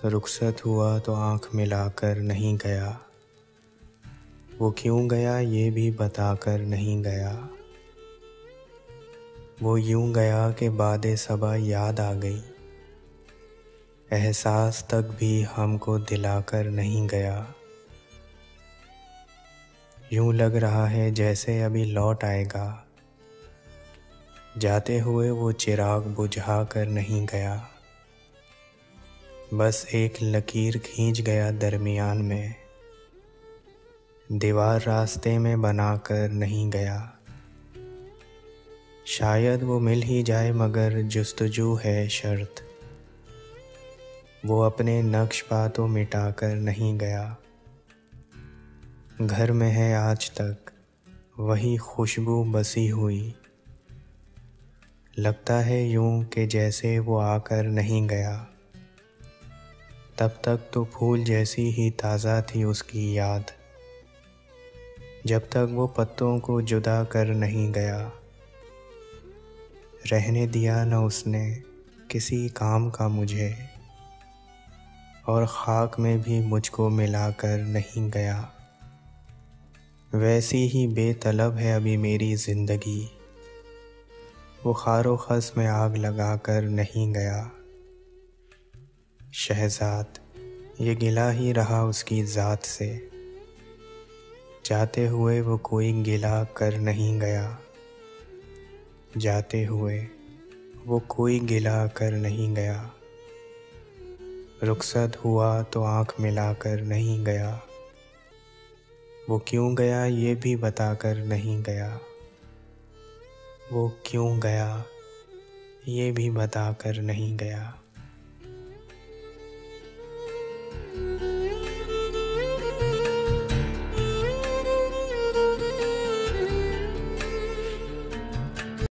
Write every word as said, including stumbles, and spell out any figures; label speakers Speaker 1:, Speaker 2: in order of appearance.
Speaker 1: रुखसत हुआ तो आँख मिलाकर नहीं गया। वो क्यों गया ये भी बताकर नहीं गया। वो यूं गया कि बादे सबा याद आ गई। एहसास तक भी हमको दिलाकर नहीं गया। यूं लग रहा है जैसे अभी लौट आएगा। जाते हुए वो चिराग बुझा कर नहीं गया। बस एक लकीर खींच गया दरमियान में। दीवार रास्ते में बनाकर नहीं गया। शायद वो मिल ही जाए मगर जुस्तजू है शर्त। वो अपने नक्श पा तो मिटाकर नहीं गया। घर में है आज तक वही खुशबू बसी हुई। लगता है यूं कि जैसे वो आकर नहीं गया। तब तक तो फूल जैसी ही ताज़ा थी उसकी याद। जब तक वो पत्तों को जुदा कर नहीं गया। रहने दिया न उसने किसी काम का मुझे। और खाक में भी मुझको मिलाकर नहीं गया। वैसी ही बेतलब है अभी मेरी ज़िंदगी। वो खारो खस में आग लगा कर नहीं गया। शहज़ाद ये गिला ही रहा उसकी ज़ात से। जाते हुए वो कोई गिला कर नहीं गया। जाते हुए वो कोई गिला कर नहीं गया। रुखसत हुआ तो आँख मिलाकर नहीं गया। वो क्यों गया ये भी बताकर नहीं गया। वो क्यों गया ये भी बताकर नहीं गया।